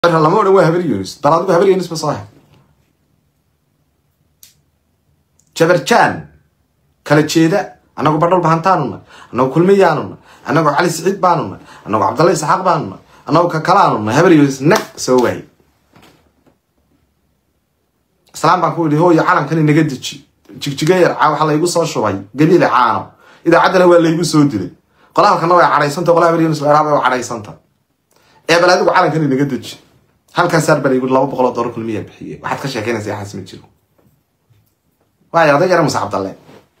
لما هو هبل يونس طلعوا هبل يونس بصراحة شبرشان كلا شيء أنا أقول بدل بهانتانونا أنا أقول كل ميانونا أنا أقول علي سعيد بانونا أنا أقول عبد الله إسحاق بانونا أنا أقول ككلانونا هبل يونس نك سوي السلام عليكم اللي هو يعلم كان نجد تجير عاو حلا يقول صار شوي قبيلة عانو إذا عدنا ولا يقول سودري قلنا كنا على سنتا ولا هبل يونس ولا على سنتا إيه بلادك عالم كان نجد هل كان سربل يقول الله بقول دور كل 100 بحية واحد خشى كنا زي حاسم تجيله ويا هذا جرى مصعب الله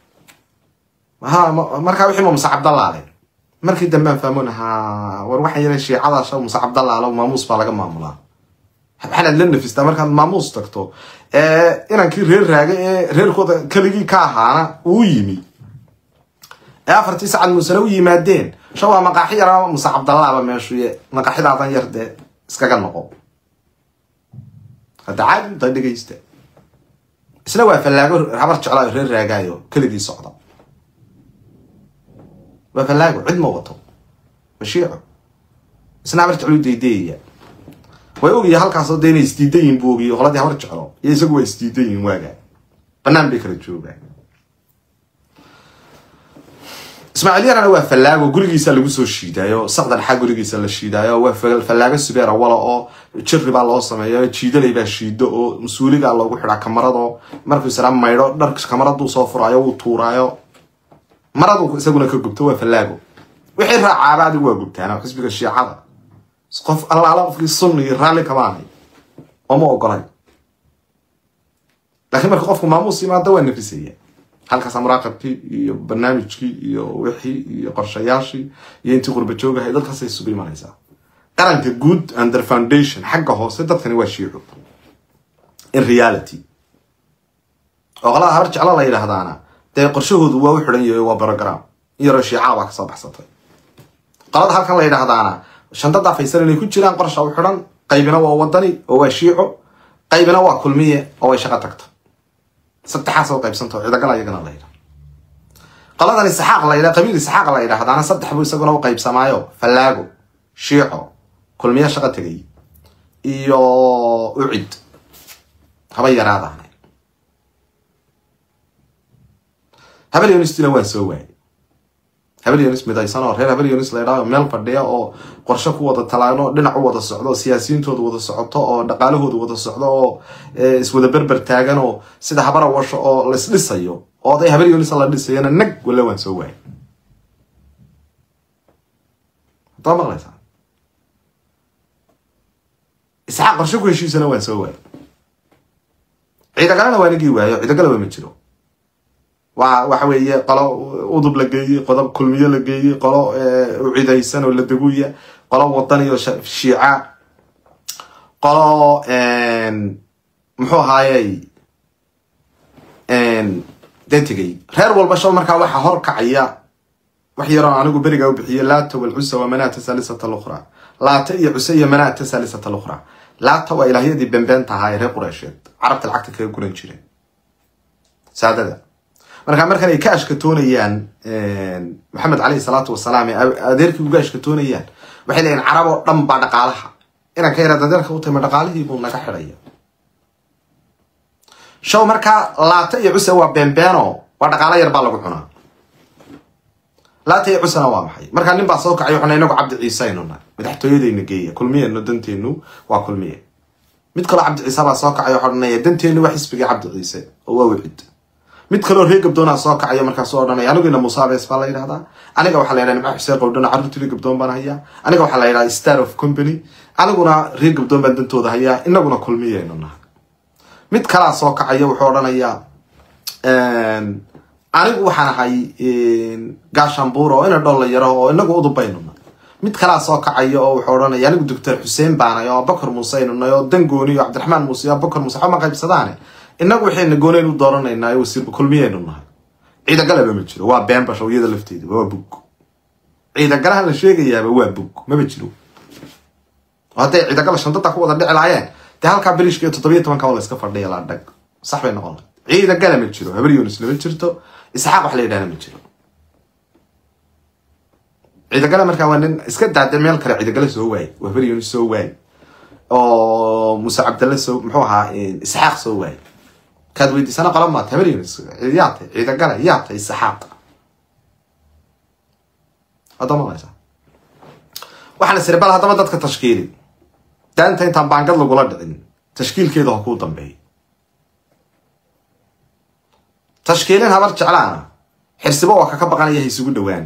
ها مركب وحي مصعب الله عليه مركب دمان فهمونها وروح يلا شيء على شو مصعب الله لو ما موس بالله جمع ملا حنا لنا في استمر كان ما موس تكتو إنا كي رير خود كلجي كاها ويمي أفرتي سعد مسلوي مادين شو مقاحية مصعب الله بمشوية مقاحية عطان يرد اسكاك النقو هذا عاد طيب دقيسته سلوا فلاقو عبرت على رير راجايو كل دي صعدة وفلاقو عد موته بشيعه سنا عبرت على ديدية ويوجي هالكاسو ديني استيدين بوجي وخلاص عبرت على يسقوا استيدين واجا بنام بكرة تشوفه اسماعيلية أنا وفلاقو قولي يسأل وسو الشيدايو صعد الحق قولي يسأل الشيدايو وفلاقو السبيرة ولا تشرب على الأصم يا شيدا اللي بشيد أو مسؤولي على وحدة كاميرا مركو سلام مايرو درك كاميرا دو صفر عيو وطورايو مرضو يسقون كجبتوا فلاقو وحير عبادي وجبت أنا حسب الشيء هذا سقف الله على في الصن يرالي كمان وما أقرأ لكن مركو قفكم ما موسي ما دوا النفسية هل كسر مراقبتي برنامجكي وحي قرشياشي ينتي غربتشوجا هيدا القصة السبي ماليزا قرنت good under foundation حقه هو صدق ثاني وشيعه in reality وغلا هرجع على الله إلى هذا أنا ده قرشه ذو وحرن يو برنامج يرى شيعة وكصبح سطحي قرض هالك الله إلى هذا أنا عشان تضع في سنة يكون شيلان قرشه وحرن قيبنا ووطني وشيعه قيبنا وكل 100 أو شغتك ست حاسة وقيب سنتو إذا قال يجنا الله يلا قلنا الإسحاق الله يلا قبيل الإسحاق الله يلا هذا أنا صدق حبوا يسقونه وقيب سمايو فلاقو شيعو كل 100 شغة تجي أعد هبير هذا هبل يونس تلوان سوى هبل يونس مداي صنور هنا هبل يونس لا يرى ميل فردية أو قرشة قوة التلاعب دنا قوة الصعود سياسيين تود قوة الصعود أو دقاله قوة الصعود أو اسمه بربر تاجن أو سيدا حبر وش أو لسه يو أو ده هبل يونس الله لسه أنا نق ولا وين سوى طبعا ما لسه إسحاق قرشة كل شيء سنة وين سوى إذا قالنا وين جيوه إذا قالوا بمتشلو وحوي قالوا أضرب لجي قضب كل 100 لجي قالوا عيد السنة ولا دقوية قالوا وطني الشيعة قالوا محو هاي دنتجي خير والبشر مركا واحد هركع عيا وحيرا عنو برجع وبحية لات والعسى ومنات الثالثة الأخرى لات عسى منات الثالثة الأخرى لات وإلى هي دي بنبنت هاي ري قريشات عرفت العقد كي يقولون شيء سعادة marka ay ka ashkatoonayaan maxamed cali salaatu wasalaam adeerkii uga ashkatoonayaan waxay leeyeen carabo dhan ba dhaqaalaha inaan ka yaraado adeerka u taymay dhaqaalihii buu naga xiraya shaw marka laata iyo cusay waa beenbeeno waa dhaqaala yar baa lagu cunaa laata iyo cusana waa maxay marka nin baa soo kacay waxaan inagu cabdi ciise inuna madaxtooyadeyna geeya kulmiyeeno danteenu waa kulmiye mid kale cabdi ciise baa soo kacay waxaan danteenu wax xisbiga cabdi ciise oo waa wixid mid kale reer gabdoona soo kacay marka soo odhanay anigu Musaab Isbaa la yiraahdaa aniga waxa la yiraahdaa Xuseen Qowdana carruurtii gabdoon baan hayaa aniga waxa la yiraahdaa star of company aniguna reer gabdoon baan dantooda hayaa inaguna kulmiyeena mid kala soo kacay wuxuu odhanayaa anigu waxaan ahay gaashambuur oo ina dhol yaro oo inagu u dubaynuna mid kala soo kacay oo wuxuu odhanayaa anigu Dr. Xuseen baan oo Bakar Muuse iyo Dangooni iyo Cabdiraxmaan Muuse iyo Bakar Muuse ma qaybsadaan إنك وحين نقولين ودورنا إنه يصير بكلميين إنه عيدا قلب متشلو waa been basho iyada lafteeda waa bug ciida galaha la sheegaya waa bug ma bijiro haday ciida gal shanta ku wada dhici laayeen ta halka bilishka 17 ka wala iska fadhiya la dhag sax bay noqon ciida gal ma jiro habar Yunus la jirto isxaaq wax la yiraahdo ma jiro ciida gal marka waa nin iska daad meel kale ciida gal soo waay waa habar Yunus soo waay oo Muuse Cabdalle soo muxuu ahaa Isxaaq soo waay kaad weydiisana qalamaad habariyeen ciidaatay ciida gala yaatay Isxaaq adama laysa waxaan sirbal hadaba dadka tashkiili daanta intaan baangad lagu la dhicin tashkiilkeedu ku dambeeyay tashkiilin habar jeclaana xirsibo waa ka baqanaya isugu dhawaan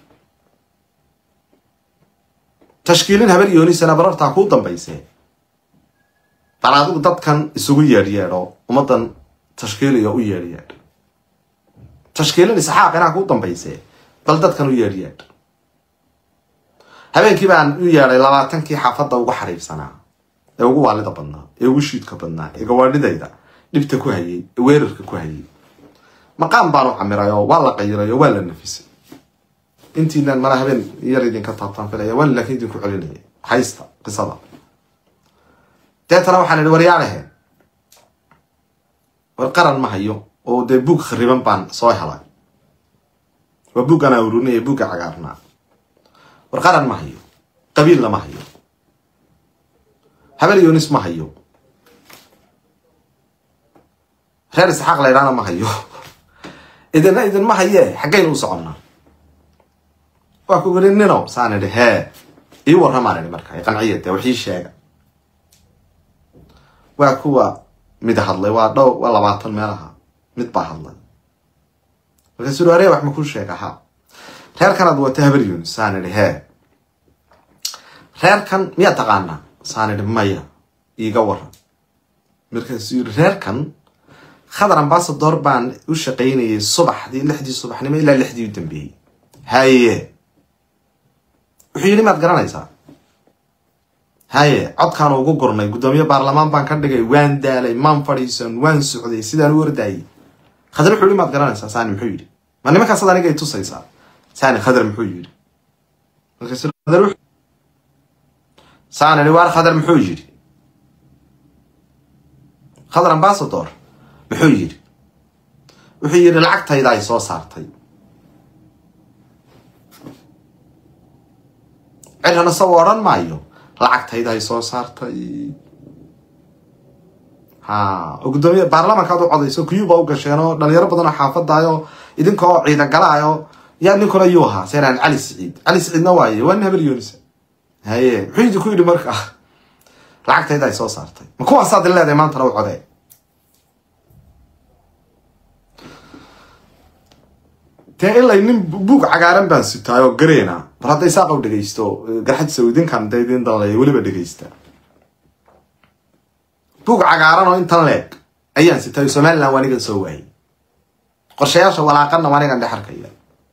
tashkiilin habar yoonisan bararta ku dambeysay balaadu dadkan isugu yeedheedo umadan tashkiiliyo u yeedheedo tashkiilin Isxaaqina ku dambeysay bal dadkan u yeedheedo habeenkii baan u yeeray 20kii xaafadda ugu xariibsanaa ee ugu waalida badnaa ee ugu shiidka badnaa ee gawaadhidayda dhibta ku hayay weerarka ku hayay maqaan baan u camirayo waa la qayrayo waa la nafisay intiina mara habeen yar idin ka taabtaan filaya waa laakiin idin ku celinay haysta qisada deetana waxaan wariyaanahay war qaran ma hayo oo de buug khariban baan soo helay waa buug ana urunay buug cagaarna war qaran ma hayo qabiil lama hayo habar yoonis ma hayo reer Isxaaq leeyraana ma hayo idan ma haye xageyn u soconnaa waa ku garinino saanade he ii warramaanay markaa qanciyada wixii sheega waa kuwa mid hadlay waa 20 meelaha mid baa hadlay marka suuraare wax ma ku sheegaha reer kanad wata habar yoonis saanade he reer kan miya taqaana saanade maya iiga waran marka reer kan خضر ambassador baan u shaqeynayay subaxdii 6 subaxnimo ilaa 6 dambeeyay haye wixii nimaad garanaysaa haye codkaan ugu gurnay gudoomiye baarlamaan baan ka dhigay waan daalay maan fadhiisan waan socday sidaan u wardaayay khadar wuxuu nimaad garanaysaa saani muxuu yiri ma nimanka sadaan aniga tusaysaa saani khadar muxuu yiri marka khadar saani waar khadar muxuu yiri khadar ambassador muxuu yiri wuxuu yiri lacagtayda ay soo saartay cirana soo oran maayo lacagtayda ay soo saartay ha gudoomiye baarlamaanka aad u codayso kuyuba u gasheen oo dhalinyaro badan oo xaafadaayo idinkoo ciida galaayo yaa ninkuna yuha seeraan Ali Saciidna waaye waan habar yoonis haye wuxuu ku yiri marka lacagtayda ay soo saartay ma kuwa saad leedahay maanta u coday إلا إن بوق عقارن بان ستايو قرينا براد يساق أو دقيستو قرحت سويدين كان دايدين ضلالي ولي بدقيستا بوق عقارن وإن تنليك أيان ستايو سمالنا وانيقن سوهي قرشياشا ولا عقرنا وانيقن دي حركيا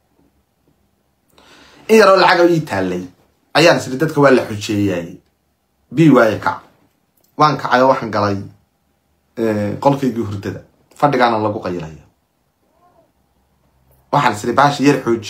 إن يرو العقو يتالي أيان سلدتك ولا حجيي بي وايكا وانكا عيو وحن قلي قلقي جوهر دادا فردقانا الله قيرهي waxaan sii baash yar xuj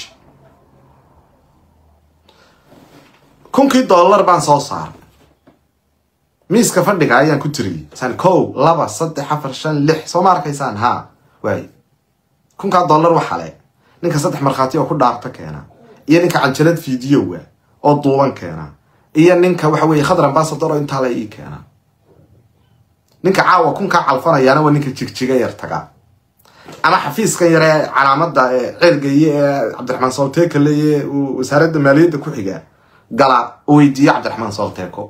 $1,000 baan soo saar miiska fadhiga ayaan ku tiriyay san 1 2 3 4 5 6 soo markaysaan ha way $1,000 waxa leh ninka saddex markhaati oo ku dhaarta keena iyo ninka canjalad fiidiyo oo duuban keena iyo ninka waxa weeye khadar ambassador oo inta la ii keena ninka caawa kunka calfanayana waa ninka jigjiga yar taga أنا حفيز كان يرى علامات عرقية عبد الرحمن صوتيك اللي وسارد مالية كوحيجا قال ويدي عبد الرحمن صوتيكو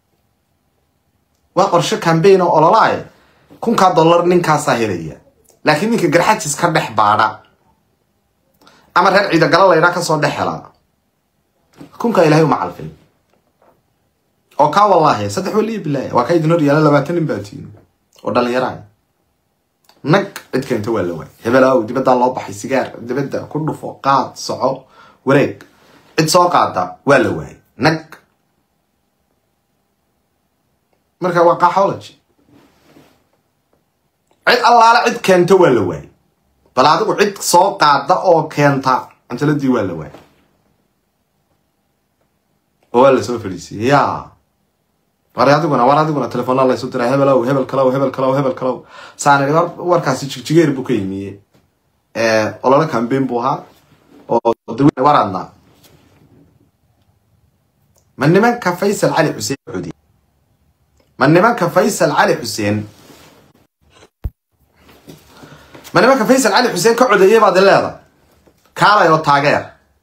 وقرش كان بينه ولا لا كون $1 نينكا ساهرية لكن نينك جرحت يسكر بارا أما هاد عيدا قال الله يراك صوت حلا كون كإلهي ومعرفين أو كا والله صدق ولي بالله وكيد نور يلا لما تنباتين ودل يراي نك إدكن تولى وين هبلاو دبدا الله بحي سجار دبدا كله فوقات صعو وريك إتصاقات ولا وين نك مركا وقع حولج عد الله لا عد كان تولى وين بلادو عد صاقات أو كانتا أنت لدي ولا وين ولا سوفريسي يا ورادقنا تلفون الله يسوي ترى هبل كلاو سانا وركاسي جيجير بوكيمي ولا كان بين بوها او دوي ورادنا من نمان كفيصل علي حسين عودي من نمك فيصل علي حسين من نمك فيصل علي حسين كعود يبعد الليلة كالا يو تاغير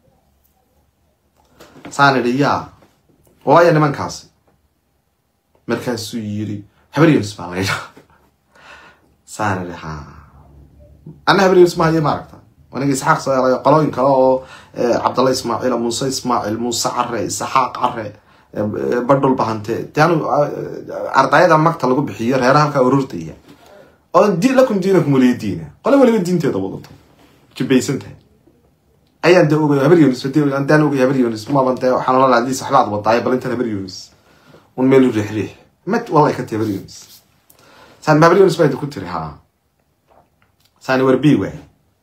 ساني ريا وايا نمان كاسي مركز سويري هبريون اسمع ليلة ساني ريها أنا هبريون اسمع هي ماركتا وانا إسحاق صاير قلوين كلاو عبد الله إسماعيل موسى إسماعيل موسى عري إسحاق عري بدل بهانتي تانو أرضايا مقتل لقوا بحير هيرها كأورورتية أو دين لكم دينكم ولي دينه قالوا ولي الدين تيدا وضعته جبيسنته أي أنت أوجي هبريونس فتي أنت أنا أوجي هبريونس ما بنت حنا الله العزيز أحلى وضعي بل أنت هبريونس ونميلو ريح مت والله كنت هبريونس سان هبريونس بعد كنت ريحها سان وربي وين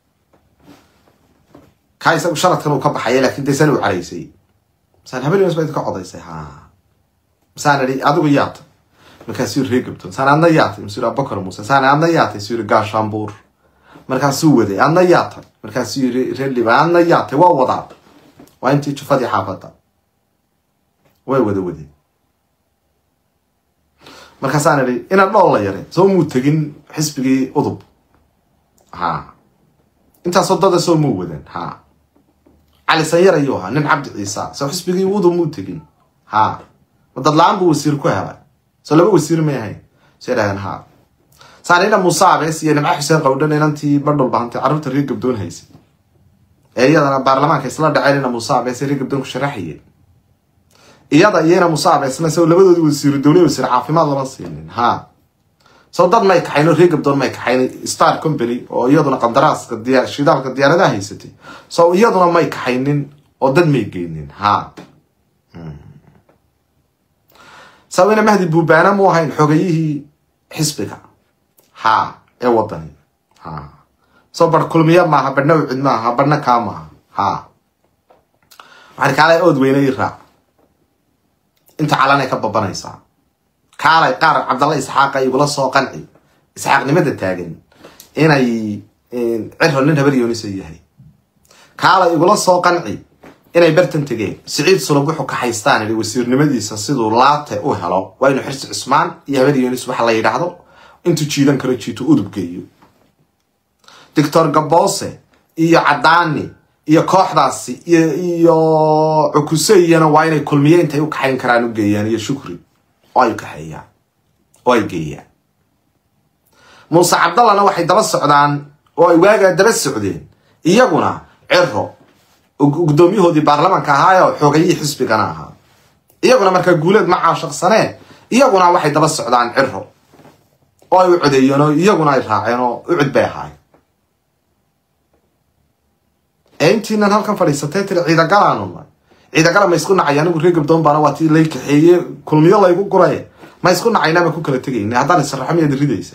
كايس وشرط كانوا كبح حياة لكن تسنوا عريسي سان هبريونس بعد كعضيسي ها سان ري أدو يات مركاسير ريكبتون سان عندنا ياتي مسير أبو بكر موسى سان عندنا ياتي سير قاشامبور مركاسو ودي عندنا ياتي مركاسير ريلي عندنا ياتي ووضع وأنتي تشوفي حافظة ودي مركاسان ري إن الله يري سو متجين حسبي أضب ها أنت صدق سو مودن ها على سيارة أيها نن عبد عيسى سو حسبي وضب متجين ها وضلعن بوسير كهلا سلبا وسير ما هي سيران ها سانينا مصاب بس يعني مع حسين قودنا إن أنتي برضو البهانتي عرفت الريق بدون هيس أنا برلمان كيسلا دعينا مصاب بس الريق بدون شرحية أيانا مصاب بس مثلا لبدو وسير الدولة وسير عافي ما ضرسين ها صدق ما يكحين الريق بدون ما يكحين ستار كومباني أو أيضا قدراس كديار شدار كديار ده هيستي سو أيضا ما يكحينين ودد ما يجينين ها سوينا مهدي بوبانا مو هاي الحقيه حسبك ها ايه وطني ها صبر كلمية معها برنوع معها برنا كامها ها وحالك على اود وين يرى انت علاني كبابانا يسا كالي قارب عبد الله إسحاق يقول الصو قنعي إسحاق لماذا تاقن إنا عرفوا لنها بريوني سيهي كالي يقول الصو قنعي إنا يبرتن تجين سعيد صلبوحو كحيستان اللي وسير نمديسا سيدو لاته او هلو وينو حرس عثمان يهبدي يونس waxa la yiraahdo intu jiidan karo jiito udub geeyo Dr. Gabose iyo Cadaani iyo kooxdaasi iyo Ukusayna waa inay kulmiyeen intay u kaxayn karaan u geeyaan iyo Shukri oo ay kaxayaan oo ay geeyaan Musa Abdallahna waxay daba socdaan oo ay waaga daba socdeen iyaguna cirro gudoomiyahoodii baarlamaanka ahaayo xogayii xisbigana ahaa iyaguna marka guuleed ma caashaqsaneen iyaguna waxay daba socdaan cirro oo ay u codeeyeen oo iyaguna ay raaceen oo u cid bay ahaayeen intiina halkan fadhiisatay tir ciida gala ma isku nacayaan ugu reeb doon baana waati lay kaxeeyay kulmiyo la igu guray ma isku nacaynaba ku kala tagaynaa haddana israxamiyad ridaysa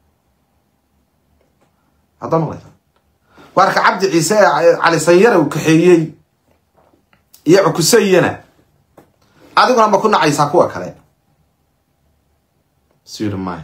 haddana ma warka Cabdi Ciise cali sanyara uu kaxeeyay iyo Ukusayna adiguna ma ku nacaysa kuwa kale siirmay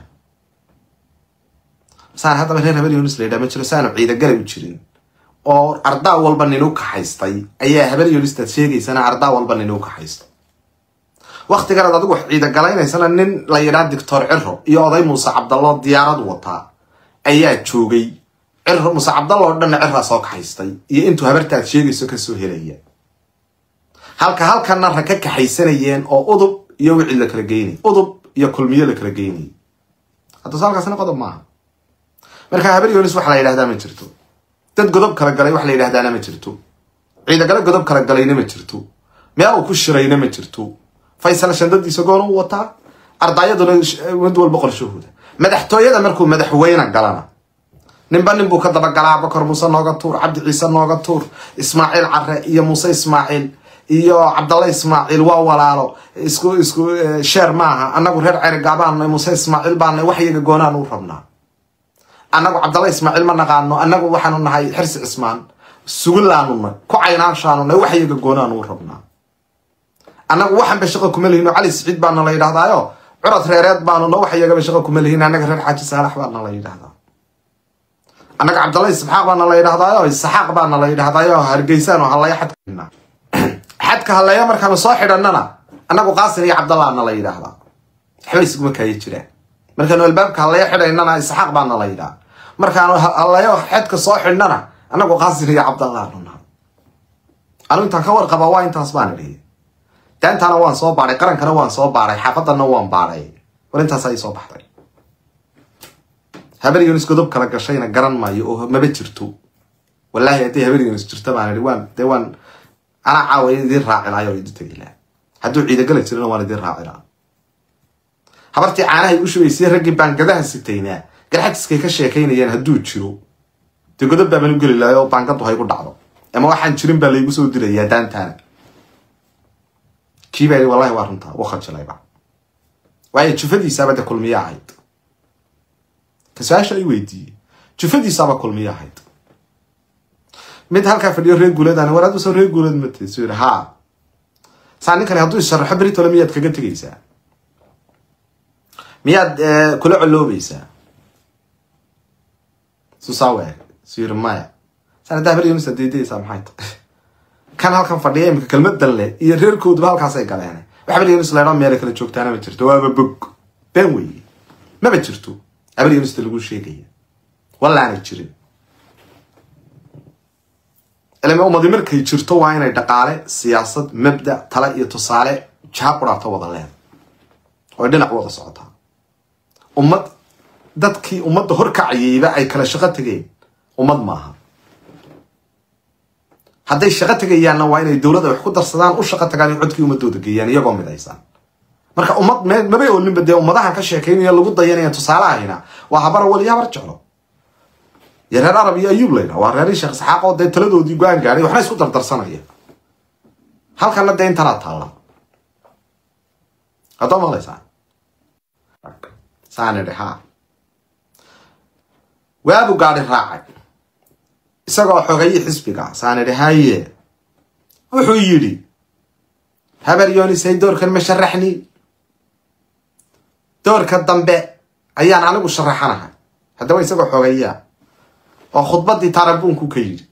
saan hadda reer habeen Yunus leeyahay ma jiro saan ciida galay u jirin oo ardaa walba nin u kaxaystay ayaa habeen Yunus sheegaysana ardaa walba nin u kaxaystay waqtiga adigu wax ciida galaynaysan nin la yiraahdo Dr. Cirro iyo oday Muuse Abdallah diyaarad wata ayaa joogay cirro Muuse Abdallah oo dhan cirra soo kaxaystay iyo intuu habartaad sheegayso ka soo helaya halkana raka kaxaysanayeen oo udub iyo wixii la kala geeyay udub iyo kulmiye la kala geeyay hadda salkaasna qodob ma marka habar Yunus waxa la yiraahdaa ma jirto dad godob kala galay waxa la yiraahdaa ma jirto ciida kala godob kala galayna ma jirto meel uu ku shirayna ma jirto Faysal shandadiisa goon uu wata ardaayaduna mid walba qorshahooda madaxtooyada markuu madaxweyne galana nin buu ka daba galaa Bakar Muuse nooga tuur Cabdi Ciise nooga tuur Ismaaciil Carre iyo Muuse Ismaaciil iyo Abdallah Ismaaciil waa walaalo isku sheer maaha anagu reer Cergaabaan Muuse Ismaaciil baan wax iyaga goonaan u rabnaa anagu Abdallah Ismaaciil ma naqaano anagu waxaanu nahay xirsi Ismaan sugulaanuna ku caynaanshaanuna wax iyaga goonaan u rabnaa anagu waxan ba shaqo kuma leeyno Cali Saciid baan la yiraahdaayo curad reereed baanu wax iyaga ba shaqo kuma leeyno anaga reer Xaaji Saalax baan la yiraahdaa anaga Abdallah Isxaaq baan la yiraahdaayo Isxaaq baan la yiraahdaayo Hargeysan oo halay xadka halaya markaan soo xidhanana anagu Qaasim iyo Abdallah la yiraahdaa حبيس ما كاي جيران markaan albaabka halay xidhaynana isxaaq baan la yiraahdaa markaan allayo xidka soo xidhnana anagu qaasir iyo Cabdallah anu inta ka warqaba waa intaas baan leeyahay taantana waan soo baaray qarankana waan soo baaray xaafadana waan baaray war intaas ay soo baxday habar Yunus godob kala gashayna garan maayo oo ma jirto wallahi hadii habar Yunus jirta baan deewaan ana caawiyay raacinayo idin tagayla haduu ciida gal jirana waan idin raacina habartii caanahay u shubaysay ragii baangadaha sitayna garxadkiisa ka sheekaynayeen haduu jiro te godob baan u gali laayo baangadu hay ku dhacdo ama waxaan jirin baa laygu soo dilayaa daantaana kiibay wallahi waa runta waxa jilayba way jufadiisa bada kulmiya ahayd kasaasha ay weydii jufadiisa ba kulmiya ahayd mid halka fadhiyo reer guuleedana waraad soo reer guuleed ma tiisir ha saani kale haduu sharax bari tolmiyad kaga tagaysaa miyaad kula culoobaysaa susawe sir maya sanada habar Yunus diidaysa maxay kan halkan fadhiya imka kelmad dalle iyo reerkoodu halkaas ay galeen habar Yunus leeyahay meel kala joogtaana ma jirto waa bug been weey ma jirto habar Yunus lagu sheegay wallahi jirin ilaa ummadii markay jirto waa inay dhaqaale siyaasad mabda tala iyo tusaale jaab qurato wada leen oo dhinac wada socota ummad dadkii ummadda horkacayayba ay kala shaqo tageen ummad maaha hadday shaqo tagayaan waa inay dawladda wax ku darsadaan u shaqo tagaan codkii ummadooda geeyaan iyagoo midaysan marka ummad mabay oo nin badee ummadahan ka sheekeynaya lagu dayanaya tusaalaheena waa habar wali habar jeclo yareer arab iyo ayub leena waa reer sheekh saxaaq oo taladoodii go'aan gaaray waxna isku dardarsanaya halkan la deyn tala taala hadoo malaysa saana dhaha waabu gaari raacay isagoo xogay xisbiga saana dhahaye wuxuu yiri habar Yunus ay doorkan ma sharaxni doorka dambe ayaan anigu sharaxanahay hadaba isagoo xogaya oo khudbadii tarabuunku ka yiri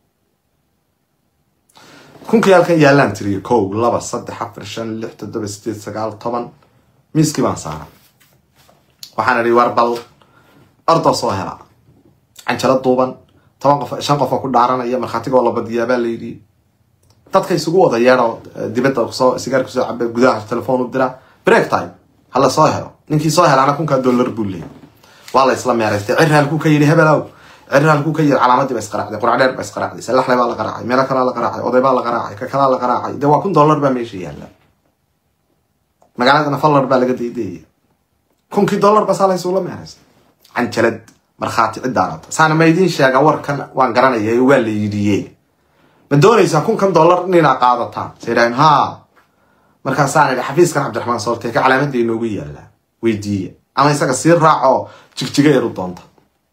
kunki halkan yaalaan tiriyo 1 2 3 4 5 6 7 8 9 10 miski baan saaray waxaan ri warbal ardo soo hela anjala duuban 5 qof ku dhaaranaya marxatiga la badiyaa baa leeydi dadka isugu wada yeero dibadda soo sigaar ku soo cabay gudaha telefoon u dira break time hala soo helo ninkii soo helana $1 buu leeyahay wala isla meereystay cirhalku ka yiri hebelaw cirhalku ka yiri calaamadii bas qaracday quraacdeer bas qaracday salax laba la qaracay meel kale la qaracay oday baa la qaracay ka kala la qaracay de waa $1 baa meesha yaala magaalada fallar baa laga diiday $1 bas la isoo la meereystay anjalad marxaati cidaarata saana ma idin sheega warkan waan garanayay waa la yidiyay ma doonaysaa $1 inay qaadataan seedaan ha marka saana xafiiskan Cabdiraxmaan Soortay ka calaamadii inoogu yaala weydiiye ama isaga si raaco jigjiga yar u doonta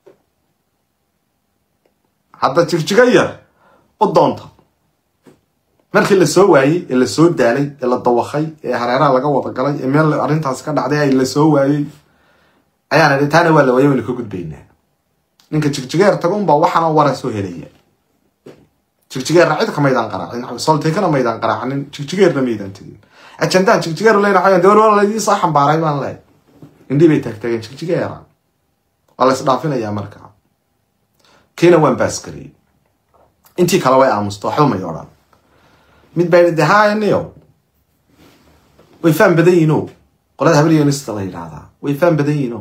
hadda jigjiga yar u doonta markii la soo waayay ee la soo daalay ee la dawaqay ee hareeraha laga wada galay ee meel arintaas ka dhacday ay la soo waayay ayaana dhitaana waa la waayay in ka gudbaynaa ninka jigjiga yar tagoon baa waxana wara soo helaya jigjiga yar cid ka meedan qaraacin Soortay kana meedan qaraacin jigjiga yar meedan tagin ajandan jigjiga yar leeyahay door wala la soo xambaaray baan leeyahay indii bay tagtageen jigjiga yar wala isdhaafinayaa marka keena waan baaskari intii kala way aamusto waxba ma yoran mid bay dhahaayeen way faan badayino qolada habar Yunus la yiraahdaa way faan badayino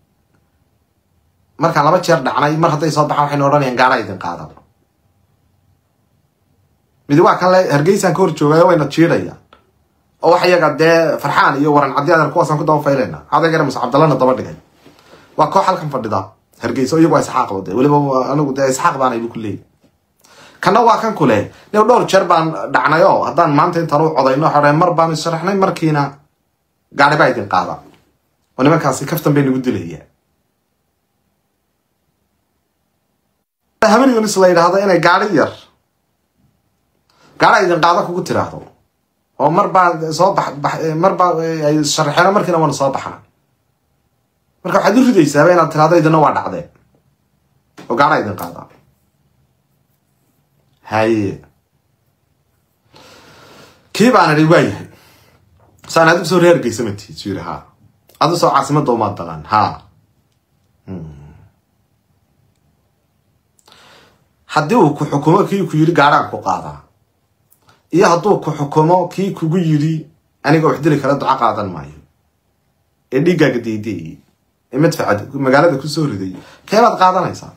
marka laba jeer dhacnay mar haday soo baxaan waxay oranayaan gaala idin qaadaan mid waa kan la Hargeysa ka hor joogay wayna jiirayaan oo wax iyaga de farxaan iyo waran cadiyada kuwaasan ku daba fayleena adaga Musa Cabdallah daba dhigay waa koox halkan fadhida Hargeysa iyagu isxaaq wada waliba anigu de isxaaq baan ay ku leeyahay kana waa kan kule ne dhowr jeer baan dhacnayo hadaan maanta inta uu codayno xorey mar baan sharaxnay markiina gaari baa idin qaada oo nimankaasi kaftan bay nagu dilayeen habar Yunus la yiraahdo inay gaari yar gaari idin qaada kugu tiraahdo oo mar baa soo mar baa ay sharaxeen markiina waan soo baxaa marka waxaad u ridaysaa inaad tiraahdo idina waa dhacday oo gaari idin qaada هاي كيف أنا رواية سأنا هذا بسوري هرجي سمتي تشيرها هذا سو عاصمة دوما دلان ها حدو كحكومة كي كيري قارع كقاضا إيه هدو كحكومة كي كيري أنا قاعد أحضر كلا دعاء قاضا معي اللي قاعد دي مدفع مقالة كسور دي كيف قاضا نيسان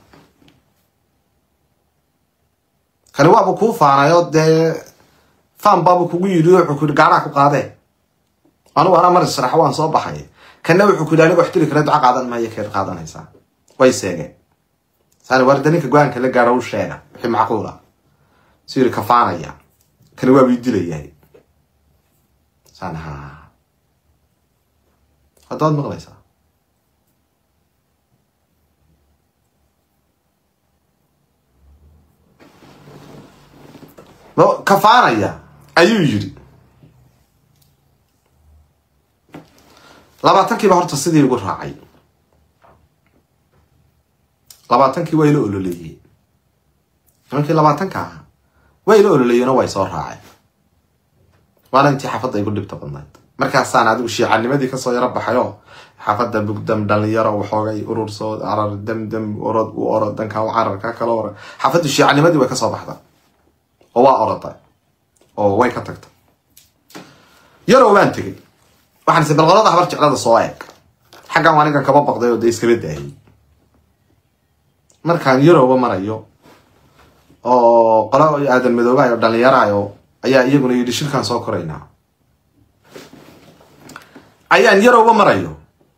كانوا أبو كوفا أنا يود فان بابو كيري وحكي قارع كقاضا أنا مرة الصراحة وان صباحي كان وحكي لأنا قاعد أحضر كلا دعاء قاضا معي كيف قاضا نيسان ويساجي سأنا وردني كجوان كلا جارو الشارع في معقولة سير كفانا يا كانوا بيدلي يعني سأنا هذا مغلسة لو كفانا يا أيو يجري لما تنكي بحر تصدي يقول راعي لباتنكي way la ololeeyay markii labaatanka way la ololeeyeen way soo raacay waana intii xafada ay ku dhibta badnayd markaas aan adigu shiicanimadii ka soo yara baxayo xafada bugdam dhalinyaro waxoogay urur soo arar damdam orod danka cararka kala hor xafada shiicanimadii way ka soo baxday oo waa oroday oo way ka tagtay yaro waan tagay waxaan si balqolada habar jeclada soo eeg xagan waaniga kaba baqday oo iska leedahay markaan yarooba marayo oo qolo aadan madoobayo dhalinyaraayo ayaa iyaguna yidhi shirkan soo koraynaa ayaan yarooba marayo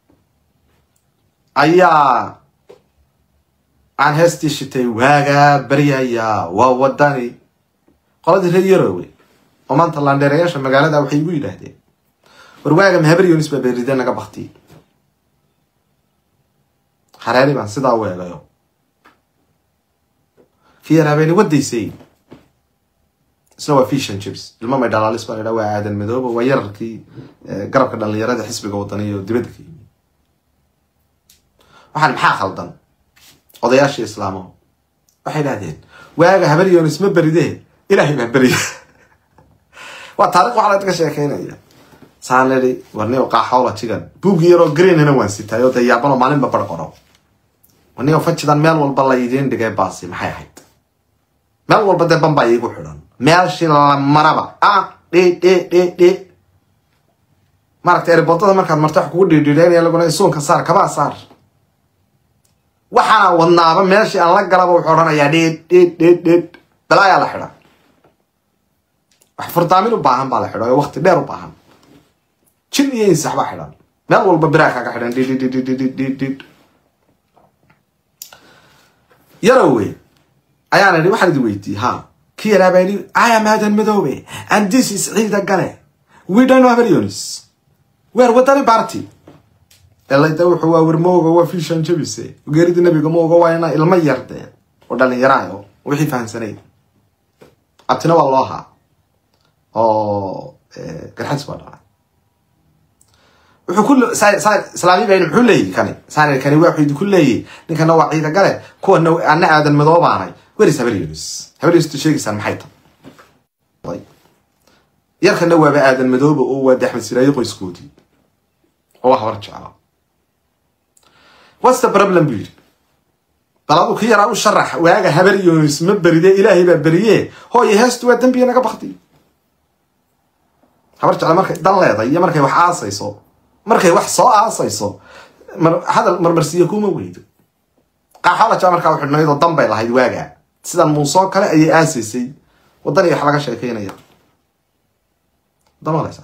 ayaa aan heestii shitay waaga baryaya waa wadani qoladii reer yaroowe oo maanta laandheerayaasha magaalada waxay igu yidhaahdeen war waaga mahabar yunis baa beerida naga bakti hareeri baan sidaa u eegayo في رابين ودي سي سنوا فيش شيبس المهم يدل على الاسبوع لو عاد المذوب ويركي قرب كذا اللي يراد حسب وطني ودبدك waxaan maxaa khaldan odayaashii islaamo waxay yiraahdeen waaga habariyoon isma baridee ilaahay ma bariyo waa taariikh waxa la dadka sheekeynaya saanadi warnay qaxawla tigan buug yaro green ina waan sitaayo dayaabano maalin ba barqoro warnay fajidan meel walba la yideen dhigay baasi maxay ahayd meel walba de bamba igu xiran meel shil maraba de maragtay erbodada markaad martax kugu dhidhiidheynaya laguna isuunka saar kaba saar waxaana wadnaaba meeshii aan la galaba wuxuu odhanayaa dhid balaayaa la xidha wax furdaamin u baahan baa la xidha oo waqti dheer u baahan jin iyo insax baa xidhan meel walba biraa kaga xidhan dhid yarowe ayaan idhi waxaan idin weydiiyey ha kii yaraa baa idhi I am Aadan Madoobe and this is Ciida Gale we don't have Yunis we're wadani party elayda wuxuu waa warmooga waa fiishan jabise geerida nabiga mooga waa ina ilma yarde oo dhalinyaraayo wixii fahansanay abtina waa looha oo garxas wada wuxuu kullu islaami baa wuxuu leeyahay kani waa wuxuu ku leeyahay ninkana waa Ciida Gale kuwa ana Aadan Madoobe aanay wari Yunis sheegaysan maxay tahay yarkana waa Aadan Madoobe oo waa Axmed Siraayi qoyskoodii oo wax warjaa what's the problem بير طلبوا كي يراو شرح واجا هبر يونس مبرده إلهي ببريه هو يهست ودم بينا قبختي خبرت على مركي دان لا يضيع مركي wax aasayso markay wax soo aasayso hada marmarsiyo kuma weydo qaxala jaamarka wuxuu nooydo dambay lahayd waaga sida muuso kale ay aasaysay wadan iyo wax laga sheekeynaya damaleysa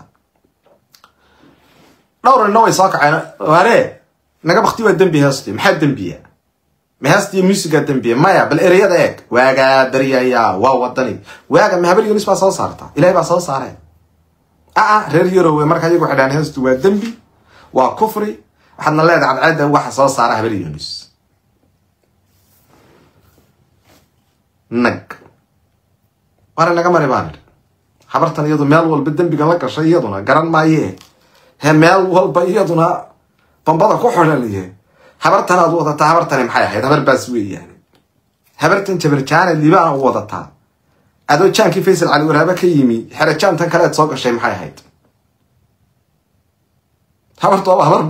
dhowr nooy soo kacayna hore naga baqti waa dambi haastay maxaa dambiya ma haastay musiga dambiya maya bal ereyada eeg waaga dariyaya waa wadani waaga mahabal yunis baa soo saarta ilaahay baa soo saaray reer Yuroobe marka iyagu xidhaan haastu waa dambi waa kufri waxaadna leedahay cadceeda waxa soo saara habal yunis nag wara naga maribaan habartan iyadu meel walba dambiga la gashay iyaduna garan maayee he meel walba iyaduna bambada ku xoraliye habartan aad wadata habartan maxay ahayd habar baas weeyaan habartan jabarjaan liibaan u wadata adoo jaankii Faysal Ali Waraaba ka yimi xirajaan tan kale soo gashay maxay ahayd habartu waa habar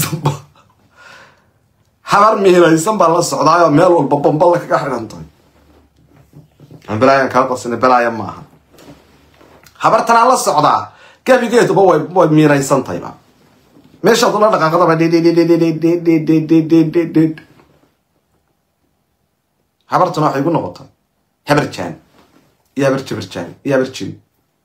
miinaysan baa la socdaayo meel walba bombal kaga xidhantay aan balaayan ka qasna balaaya maaha habartana la socdaa gabigeeduba way miinaysan tahay ba meesha dula dhaqaaqada ba habartuna waxay ku noqotay habar jaan iyo habar jabirjaan iyo habar jin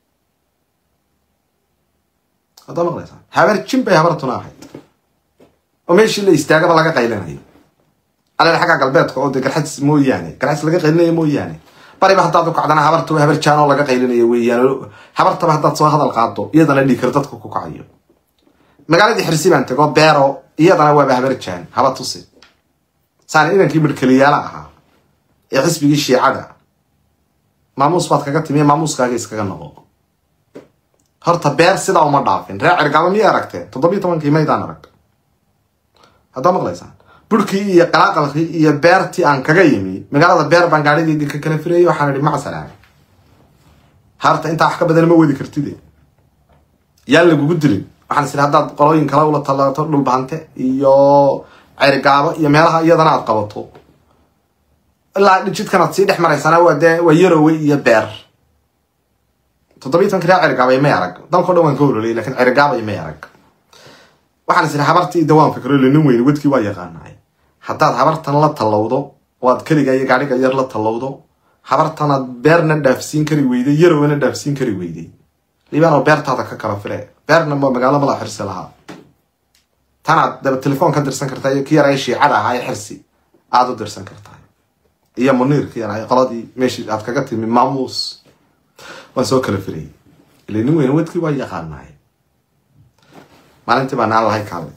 هذا ما غلط. هذا الشيء بيهبرتنا واحد. وماشي اللي يستعجب على قايلنا هي. على الحاجة قلبت قعود كرحت مو يعني كرحت لقى قايلنا مو يعني. بري بحطاتك قعدنا هبرت وهبرت شانو لقى قايلنا يوي يعني هبرت بحطات صوا هذا القاطو يضل اللي كرتتك كوكعيو. ما قال لي حرسي بنت قال بيرو يضل هو بهبرت شان هبرت تصير. صار إذا كبر كليا لها. يحس بيجي شيء عدا. معموس بات كعت مية معموس كاجيس كجنبه. horta beer sida uma dhaafin raac ergaba miya aragtay 17 meeydaan arag hada maqlaysan burkii iyo qalaaqalkii iyo beertii aan kaga yimi magaalada beer baan gaarigeedii ka kala fireeyay waxaan idhi macasalaam harta inta wax ka badan ma wadi kartid yaa lagu dilin waxaan isla hadaad qolooyin kala ula talaato dhul baante iyo ergaba iyo meelaha iyadana aad qabato ilaa dhijidkan aad sii dhex maraysana waa yarowe iyo beer تطبيقاً كده عرقابي ما يعرق ضل كله منقوله لي لكن عرقابي ما يعرق وحنا سير حبرتي دوام فكره لنوين ودكي وايا قانعي حتى حبرتنا لا تلوضو واد كلي جاي قاعد يغير لا تلوضو حبرتنا بيرنا دافسين كري ويدي يرونا دافسين كري ويدي لي بانو بيرتا هذا ككلا فري بيرنا مقاله ملا حرس لها تانا دابا التليفون كدرسن كرتاي كي راي شي عدا هاي حرسي عادو درسن كرتاي هي منير كي راي قلادي ماشي عاد كغتي من ماموس وسو كلا فري اللي نوين ودكي وايا قانعي maalintii baan allahay kaalay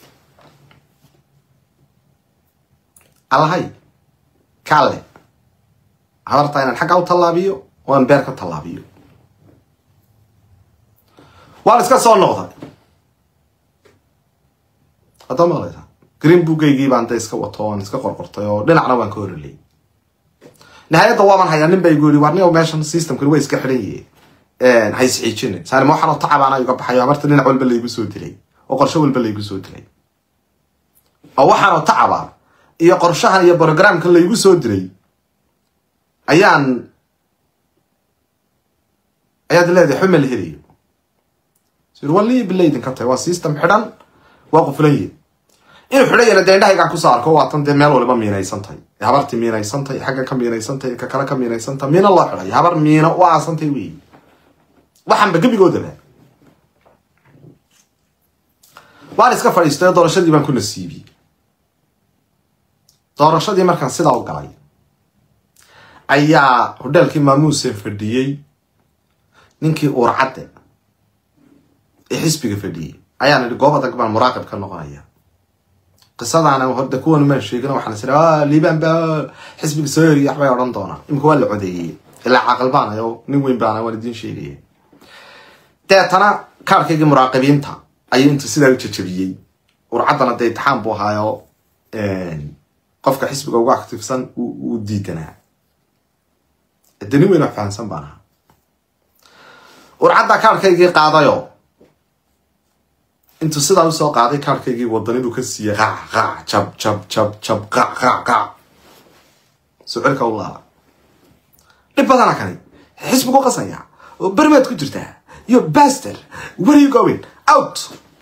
allahay kaalay habarta inaan xagga u tallaabiyo oo aan beer ka tallaabiyo waan iska soo noqday hadda maqlaysa green book-gaygii baan iska wato waan iska qorqortay oo dhinacna waan ka horreeyay nihayada waan hayaa nin bay goori warniyo meeshan systemku way iska xiran yihiin hay isxiijin saan ma waxaan tacabaana uga baxayo habarta dhinac walba la igu soo diray oo qorshe walba la igu soo diray oo waxaan tacabaa iyo qorshahan iyo programka la igu soo diray ayaan leedahay xumal heliyo sir wali bilaydin ka tahay waa system xiran waa qoflay inuu xidhayna deendahayga ku saarko waa tan meel walba miinaysan tahay habartii miinaysan tahay xagga ka miinaysan tahay ka kala ka miinaysan tahay miina la xidhay habar miina waa aasantay weey waxaan bagabigooda waan iska fadhiistay doorashadii baan ku nasiibiyay doorashadii markaan sidaa u galay ayaa hotelkii maamuusen fadhiyay ninkii urcadde ee xisbiga fadhiyay ayaan idhi goob adag baan muraaqib ka noqonaya qisadaana horda kuwan ma sheegana waxaan isla liibaan ba xisbiga soo yiri waxbay oran doona imka waa la codeeyay ilaa aqal baan ayo nin weyn baan waan idin sheegay teetana kaarkayga muraaqibiinta ayuu inta sidaa u jajabiyay urcadana day taxaan buu haayo qofka xisbiga ugu aktifsan uu diidanaa adani weyn fahansan baan urcadda kaarkaygii qaadayo inta sidaa u soo qaaday kaarkaygii wadanidu ka siiyay qaac jab qaac su'aalka wallaah dibadana kani xisbigu qasaya oo barmeed ku jirtaa you bastard where are you going out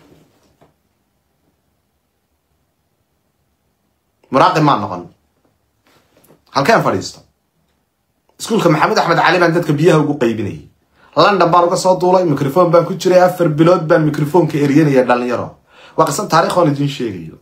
مراقب ما نقول halkeen fadhiisto iskuulka maxamed axmed cali baan dadka biyaha ugu qaybinay london baan uga soo duulay microphone baan ku jiray 4 bilood baan microphone-ka eriyanaya dhalinyaro waa qisad taariikh oo idin sheegayo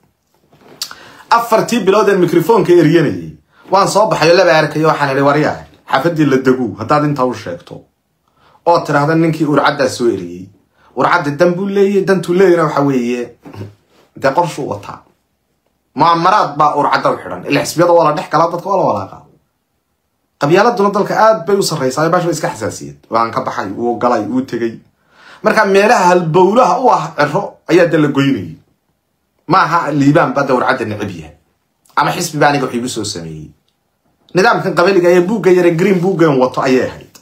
4 bilood aan microphone-ka eriyanay waan soo baxay laba arkayo waxaan iri wariyaa xafadii la dagu hadaad inta u sheegto oo tiraahdo ninkii urcadda soo eriyay urcadda dambu leeyay dantu leeyna waxa weeye da qorsho wata معمرات با urcadda u xiran ilaa xisbiyada wala dhex kala dadka wala walaaqa qabyaaladuna dalka aad bay u sarreeyay baash way iska xasaasiyad waan ka baxay oo galay oo tagay marka meelaha halbowlaha u ah ciro ayaa dal goynay maaha liibaan bada urcadda nacibiya ama xisbi baaniga wuxuu soo sameeyay nidaamkan qabeeliga ay buuga yar green buuga wato ayay ahayd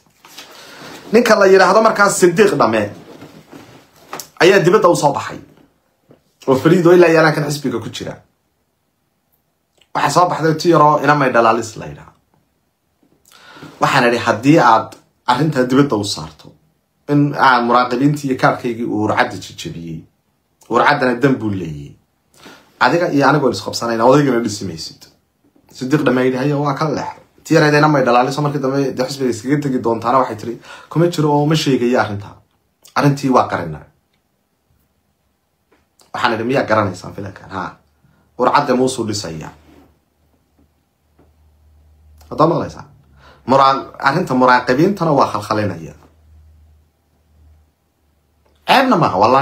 ninka la yiraahdo markaas sidiiq dhame ayaa dibadda u soo baxay وفريدو إلا يانا كان حسبك كتشرا وحصاب حدا تيرو إنا ما يدلاليس لينا وحنا لي حدي عاد أرنتها دبته وصارته إن مراقبين تي كاركي ورعد تشبيه ورعدنا الدم بولي هذيك يعني أقول سخب سنة أنا وذيك أنا لسه ميسيد صدق لما يدي هي وأكلح تيرا إذا ما يدلاليس ما كده ده حسبك سكيت جدون ترى واحد تري كم تشرو مشي جي أرنتي واقرنا وحنا لمية قرني صار في لك ها ورعد موصل لسيا هذا ما ليس أنت مراقبين ترى واخل خلينا هي عيبنا ما والله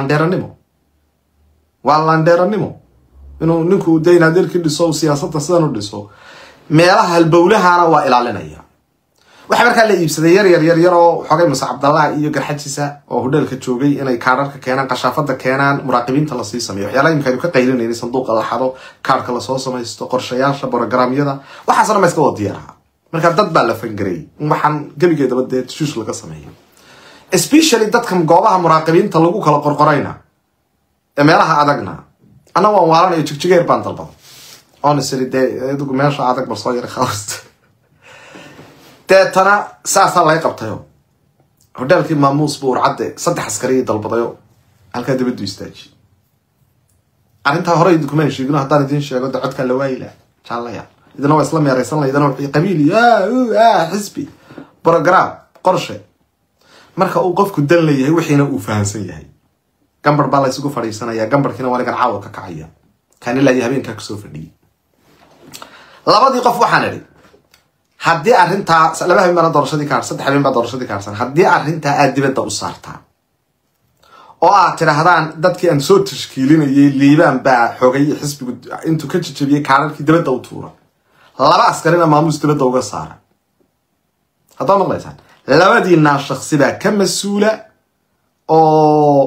نديرنمو إنه نكو دينا دير كل صو سياسة سنة دسو ميلها البولها أنا وإلى لنا هي وحنا كان اللي يبصد يرو حاجة مس عبد الله يجر حجسة أو هذا الكتشوبي أنا يكرر كأنان قشافة كأنان مراقبين تلاصي سميه يلا يمكن يكون قيلين يعني صندوق الحظو كارك الصوص ما يستقر شياش برنامج يدا وحصل ما يسكوا ديارها مركب ضد بلا فنجري ومحن قبل كده بدي تشوش القصة هي especially ضد كم جوابها مراقبين تلقوا كلا قرقرينا ميلها عدقنا أنا وأنا يتشجير بانت البعض أنا سري ده دوك ماشى عدق بصاير خالص تنا ساعة الله يقبطيو هذا الكلام ماموس بور عدى صدق عسكري ضربطيو هالكذا بده يستاج أنت هراي دوكمان شيء يقولون هذا الدين شيء قد عد كان لوايله شاء الله يعني إذا هو إسلام يا رئيس الله إذا هو قبيلي حزبي برجرام قرشة مركا أوقف كدل لي هو حين أوفان سيء جنبر بالله يسوق فريسنا يا جنبر كنا ولا كان عاوق كعيا كان إلا يهبين كسوف دي لا بدي يقف وحنري haddii arinta laba habeen baan doorashadii kaarsan saddex habeen baan doorashadii kaarsan haddii arinta aad dibadda u saartaa oo aad tiraahdaan dadkii aan soo tashkiilinayay liibaan baa xogay xisbigu intuu ka jajabiyay kaararkii dibadda u tuura laba askarina maamuus dibadda uga saara haddaba maqlaysaan labadiina shakhsi baa ka mas'uula oo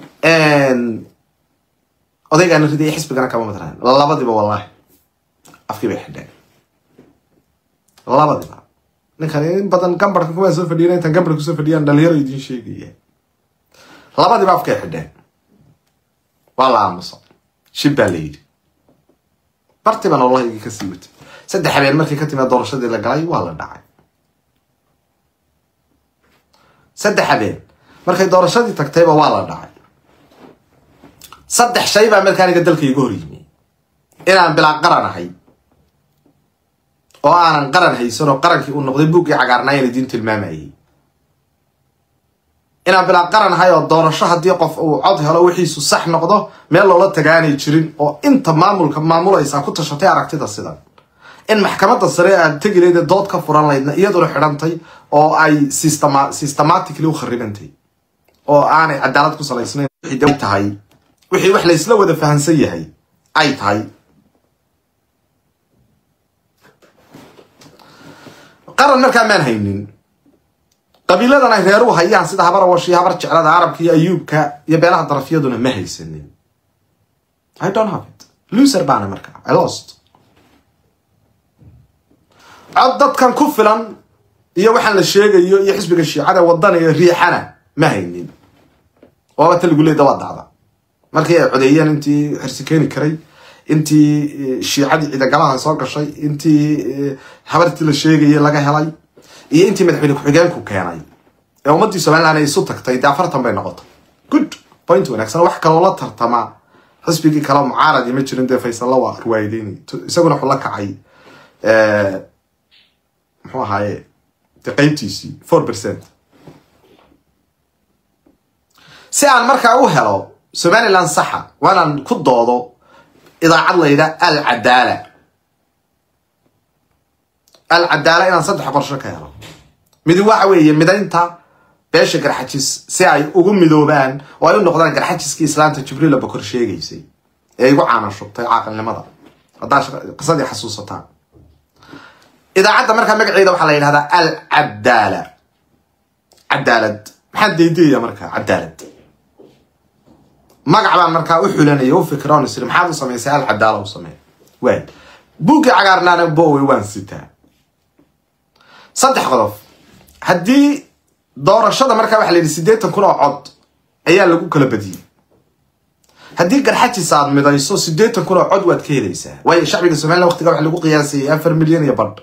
odaygaan ridayay xisbigana kama matalaan labadiba wallahi afkii bay xidheen labadiba ninkan in badan gambarka kuma soo fadhiyeen inta gambarka soo fadhiyaan dhalinyaro idin sheegaya labadiba afkay xidheen wala amso shibaleed bartiban wallahi ka sii wata saddex habeen markii ka timid doorashadii la galay waa la dhacay saddex habeen markay doorashadii tagtayba waa la dhacay saddex shay baa markaaniga dalkayga hor yimi inaan bilaa qaranahay oo aanan qaran haysan oo qarankii uu noqday buuggii cagaarnaayeen diin tilmaamayay inaan bilaa qaran ahay oo doorasho haddii qof uu cod helo wixiisu sax noqdo meel loola tagaanay jirin oo inta maamulka maamulaysa ku tashatay aragtida sidan in maxkamadda sare aan tagi leedahay dood ka furan leedna iyadoo xidhantay oo ay systematically u kharibantay oo aanay cadaalad ku salaysnayn wixii tahay wixii wax la isla wada fahansan yahay ay tahay qaran markaa maan haynin qabiiladana reeruhu hayaan sida habar washi habar jeclada arabka iyo ayuubka iyo beelaha darafyaduna ma haysanin I don't have it loser baana markaa I lost dadkan ku filan iyo waxaan la sheegayo iyo xisbiga shiicada wadaniga riixana ma haynin oo wata lagu leeyahay dawada markii ay codeeyeen intii xirsi karay intii shiicadii ciidagalaha soo gashay intii habartii la sheegay laga helay iyo intii madaxweyne ku xigeenku keenay ee ummadii Soomaaliland ay soo tagtay daafartan bay noqotay good point wanaagsan wax kale oo la tartama xisbigii kala mucaaradi ma jirin de Faysal waa ruwaaydeeni isaguna xul la kacay muxuu ahaayay qaybtiisii 4% si aan markaa u helo Somaliland saxa waan ku doodo إذاعة ليلة العدالة إن صدق حبر شكايرة مدوا عوية مدينتا بيش جرحتيس ساعي أقوم مدوبان وأيون نقدر جرحتيس كإسلام تجبريل بكر شيء جيسي يقول عنا شو عاقل لماذا قداش قصدي حسوسة إذا عدى مركب مقعيدة وحلين هذا عدالة محد يدي يا مركب عدالة magacbaan markaa u xulanay oo fikraan isla maxaad u sameeyay alcadaala u sameeyay waan buugi cagaarnaana boowe waan sitaa saddex qodob haddii doorashada markaa waxa la yiri 80 kun oo cod ayaa lagu kala badiyay haddii garxajis aad midayso 80 kun oo cod waad ka helaysaa way shacbiga Soomaaliland waqtiga wax lagu qiyaasay 4 milyan iyo badh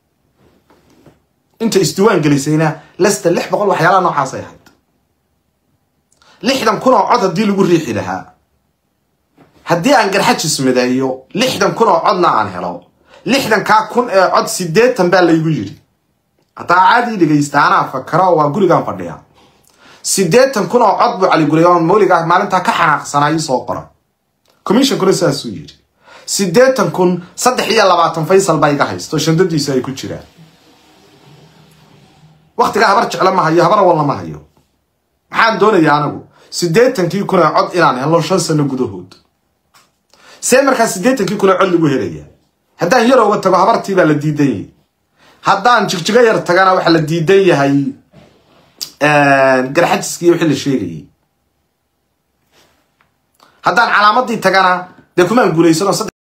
inta isdiwaan galisayna lasta 600 waxyaalaha noocaas ay ahayd 60 kun oo cod hadii lagu riixi lahaa haddii aan garxajis midayo 60 kun oo codna aan helo 60 ka kun ee cod 80 baa laygu yiri hataa caadi dhageystaana fakaro waa gurigan fadhiya 80 kun oo cod buu cali guriyoon mooliga maalinta ka xanaaqsanay soo qora commission kuna saasu yiri 80 kun 23 Faysal bay ka haysto shandadiisa ay ku jiraan waqtiga habar jecla ma hayo habar wala ma hayo maxaan doonayaa anagu 80 kun oo cod inaan helo 5 sano gudahood see markaa 80 kun oo cod lagu helaya haddaan yar uga tago habartii baa la diiday haddaan jigjiga yar tagana waxa la diidan yahay garxajiskii wixii la sheegay haddaan calaamadii tagana de kuma guuleysano